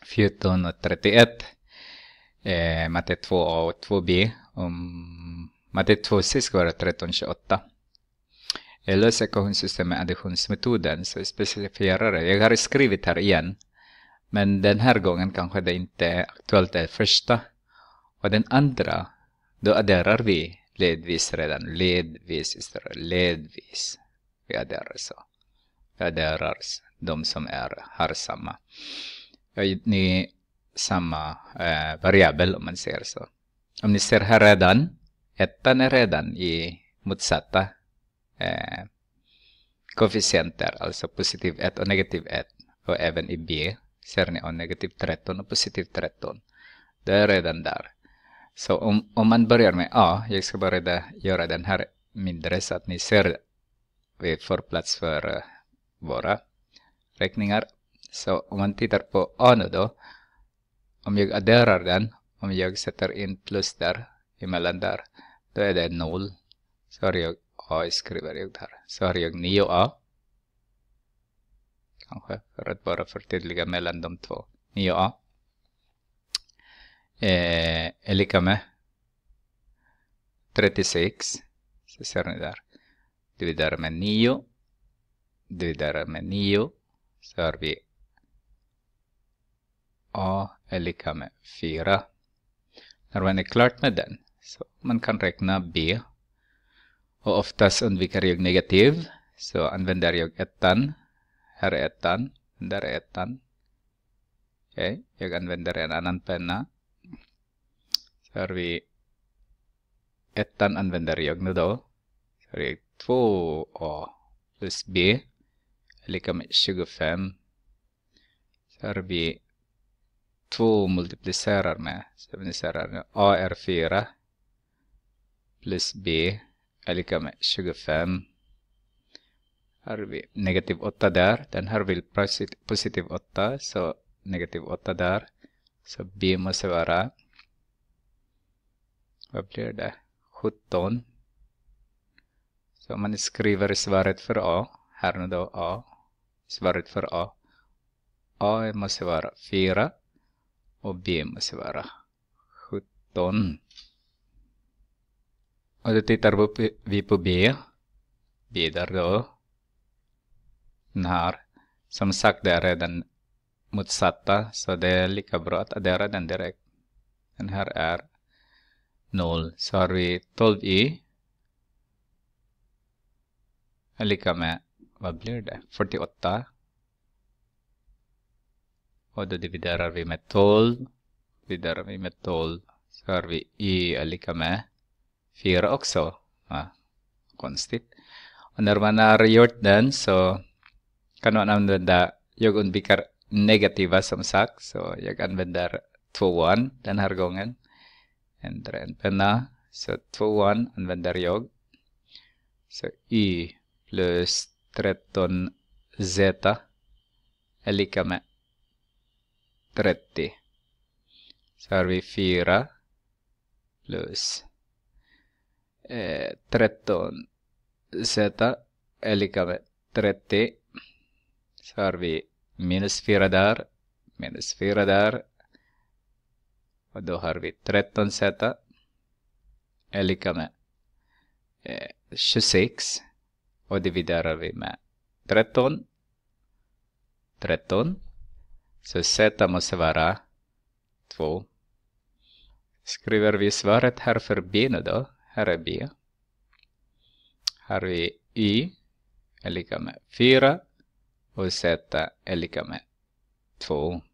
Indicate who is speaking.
Speaker 1: 14 och 31. Matte 2a och 2b. Matte 2c ska vara 1328. Jag löser ekvationssystem med additionsmetoden, så jag specifierar det. Jag har skrivit här igen. Men den här gången kanske det inte är aktuellt det första. Och den andra, då adderar vi ledvis redan. Ledvis istället. Ledvis. Vi adderar så. Vi adderar de som har samma. Ni samma variabel om man ser så. Om ni ser här redan. Ettan är redan i motsatta koefficienter. Alltså positiv 1 och negativ 1. Och även i B ser ni negativ 13 och positiv 13. Det är redan där. Så om man börjar med A. Jag ska bara göra den här mindre så att ni ser. Vi får plats för våra räkningar. Så om man tittar på A nu då. Om jag adderar den. Om jag sätter in plus där. Emellan där. Då är det 0. Så har jag A skriver jag där. Så har jag 9A. Kanske för att bara förtydliga mellan de två. 9A. Är lika med 36. Så ser ni där. Dividerar med 9. Dividerar med 9. Så har vi A är lika med 4. När man är klart med den. Så man kan räkna B. Och oftast undviker jag negativ. Så använder jag ettan. Här är ettan. Där är ettan. Okej. Jag använder en annan penna. Så har vi ettan använder jag nu då. Så har jag 2A plus B är lika med 25. Så har vi 2 multiplicerar med. Så vi ser A är 4 plus B är lika med 25. Här har vi negativ 8 där. Den här vill positiv 8. Så negativ 8 där. Så B måste vara. Vad blir det? 17. Så man skriver svaret för A. Här nu då A. Svaret för A. A måste vara 4. Och B måste vara 17. Och då tittar vi på B. B där då. Den här. Som sagt det är redan motsatta. Så det är lika bra att addera den direkt. Den här är 0. Så har vi 12i. Är lika med. Vad blir det? 48. Och då dividerar vi med 12. Dividerar vi med 12. Så har vi i är lika med 4 också. Konstigt. Och när man har gjort den så kan man använda. Jag undviker negativa som sagt. Så jag använder 2-1 den här gången. Ändra en penna. Så 2-1 använder jag. Så y plus 13z är lika med 30. Så har vi 4 plus 13z är lika med 30. Så har vi minus 4 där. Minus 4 där. Och då har vi 13z är lika med 26. Och dividerar vi med 13. 13. Så z måste vara 2. Skriver vi svaret här för B nu då. Här är B. Här har vi y är lika med 4. Och z är lika med 2.